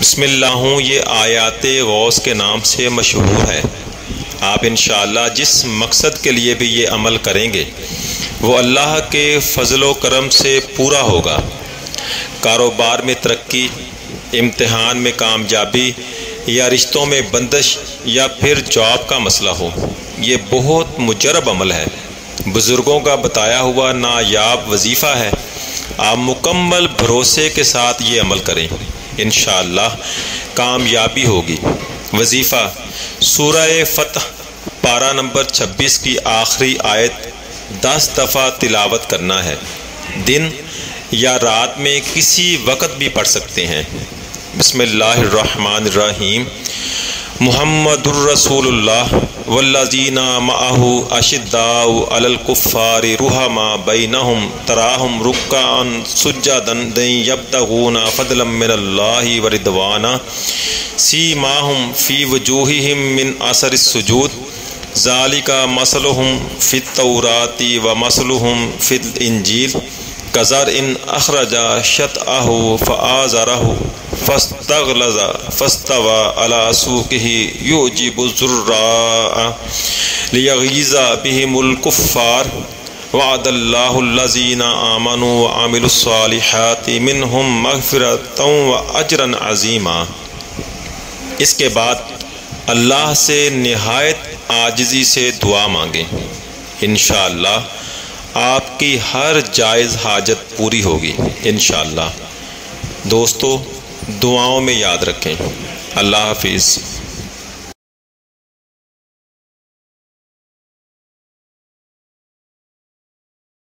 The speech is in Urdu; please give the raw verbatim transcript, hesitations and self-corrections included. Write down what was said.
بسم اللہ ہوں یہ آیات غوث کے نام سے مشہور ہے۔ آپ انشاءاللہ جس مقصد کے لیے بھی یہ عمل کریں گے وہ اللہ کے فضل و کرم سے پورا ہوگا۔ کاروبار میں ترقی، امتحان میں کامیابی، یا رشتوں میں بندش، یا پھر جاب کا مسئلہ ہو، یہ بہت مجرب عمل ہے، بزرگوں کا بتایا ہوا نایاب وظیفہ ہے۔ آپ مکمل بھروسے کے ساتھ یہ عمل کریں، انشاءاللہ کامیابی ہوگی۔ وظیفہ سورہ فتح پارہ نمبر چھبیس کی آخری آیت دس دفعہ تلاوت کرنا ہے۔ دن یا رات میں کسی وقت بھی پڑھ سکتے ہیں۔ بسم اللہ الرحمن الرحیم۔ محمد الرسول اللہ والذین معہ اشداء علی الکفار رحماء بینہم تراہم رکعا سجدا یبتغون فضلا من اللہ ورضوانا سیماہم فی وجوہہم من اثر السجود ذالک مثلہم فی التوراۃ ومثلہم فی الانجیل کزرع اخرج شطأہ فآزرہ فاستغلظ فاستوى على سوقه يعجب الزراء ليغيظ بهم الكفار وعد الله الذين آمنوا وعملوا الصالحات منهم مغفرة وأجرا عظيما۔ اس کے بعد اللہ سے نہایت عاجزی سے دعا مانگیں، انشاءاللہ آپ کی ہر جائز حاجت پوری ہوگی انشاءاللہ۔ دوستو دعاؤں میں یاد رکھیں۔ اللہ حافظ۔